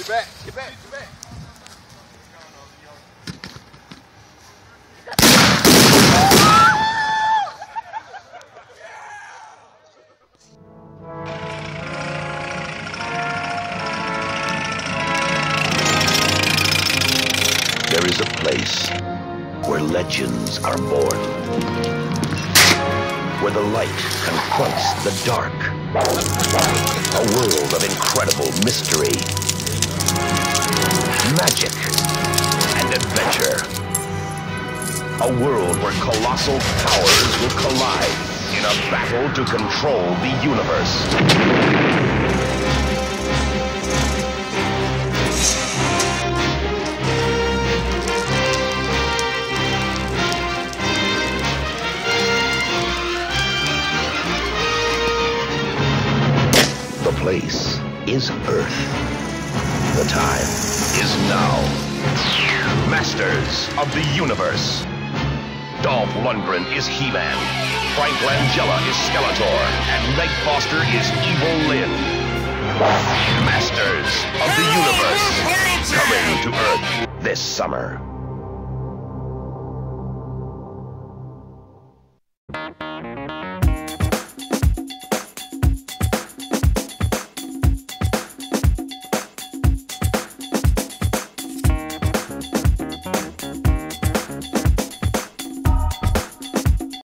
Get back, get back, get back. There is a place where legends are born, where the light confronts the dark, a world of incredible mystery, magic, and adventure, a world where colossal powers will collide in a battle to control the universe. The place is Earth. The time is now. Masters of the Universe. Dolph Lundgren is He-Man. Frank Langella is Skeletor. And Meg Foster is Evil Lynn. Masters of the Universe. Coming to Earth this summer.